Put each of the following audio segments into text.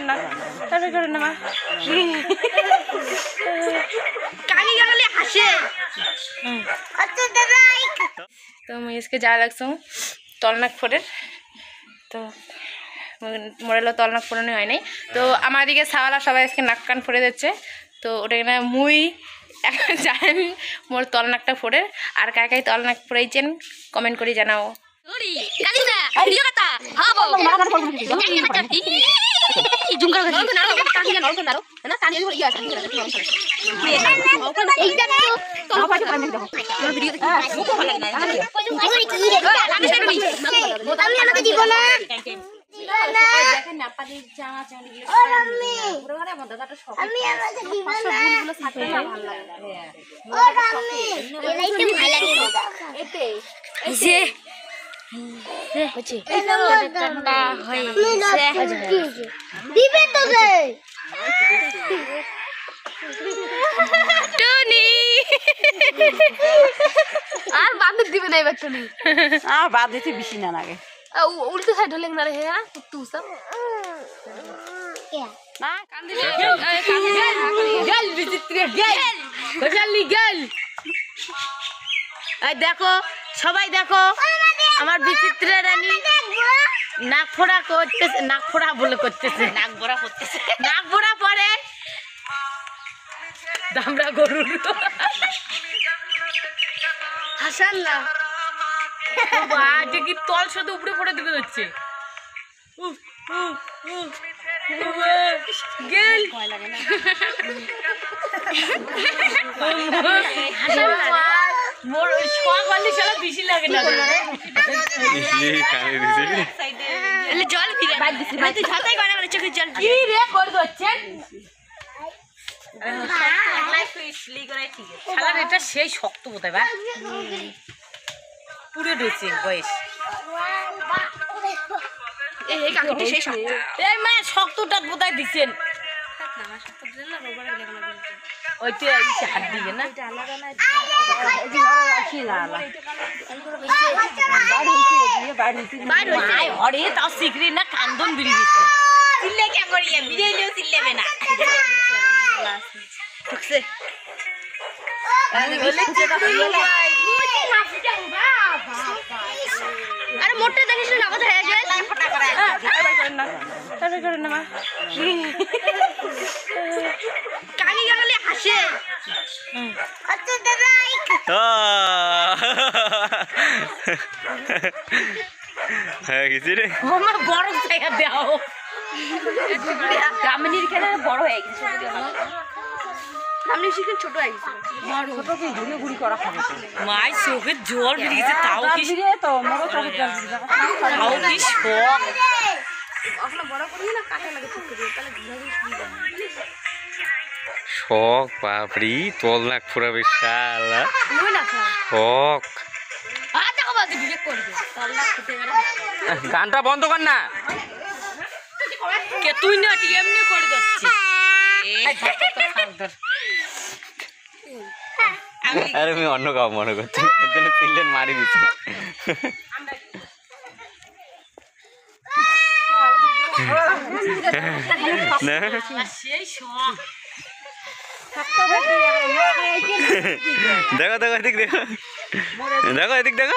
করেন না, তাড়াতাড়ি করেন না মা। কাকি গেলে হাসে। তো মুই আজকে যা লাগছো তলনাক ফোরের, তো মোরেলো তলনাক ফোরানো হয় নাই। তো আমার দিকে সাওয়ালা সবাই আজকে নাক কান ফোরে দিচ্ছে। তো ওটা কিনা মুই এখন জানেন মোর তলনাকটা ফোরে। আর কাকাই তলনাক ফোরাইছেন কমেন্ট করে জানাও। আর বাদ দিবে না এবার টুনি, আর বাদ দিতে বেশি না লাগে। উল্টো সাইড হলে না রে হ্যাঁ কুত্তু সব না কান্দি গেল বিচিত্র গেল গোজালি গেল। এই দেখো সবাই দেখো আমার বিচিত্র রানী নাক ফোড়া করতেছে, নাক ফোড়া বলে করতেছে, নাক ভরা করতেছে, নাক ভরা পরে দামড়া গরুর হাসান না কি তল শুধু উপরে পড়ে দিতে হচ্ছে। গেল মোর শখ হলে সারা বেশি লাগে না জল ফিরে তুই ছাতাই করে মানে চোখের জল কি রে করে দিচ্ছেন। এটা সেই শক্ত বোধ হয় পুরো রয়েছে বয়স। এই মা শক্তটা বোধহয় দিচ্ছেন ওইটা হাত দিবে না হরে তাও শিখরি না কান্দন বেরিয়ে দিচ্ছে চিল্লে কে করিয়ে বিড়েলেও চিল্লেবে না। আরে মোটে দেখিস না কথা হয়ে যায় তাড়াতাড়ি করেন না মা। কাকি গেলে হাসে। হ্যাঁ গেছি রে আমার বড় জায়গা দাও দামিনীর খেলা বড় হয়ে গেছে, ছোট হয়ে গেছে ছোটকে ঘুরে ঘুরি করা খাবে মাই চোখের জল বেরিয়েছে তাও কি তো মোরও চোখের জল তাও কি শখ বড় করি না কাটা লাগে তাহলে শখ বাপরি তল নাক ফোরা বিশাল শখ। গানটা বন্ধ কর না কে তুই না এমনি করে যাচ্ছিস। আরে আমি অন্য কাউ মনে করছি পিলেন মারি দিচ্ছি। দেখো দেখো এদিক দেখো দেখো এদিক দেখো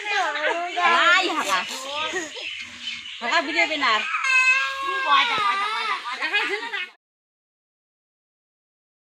বিড়ে না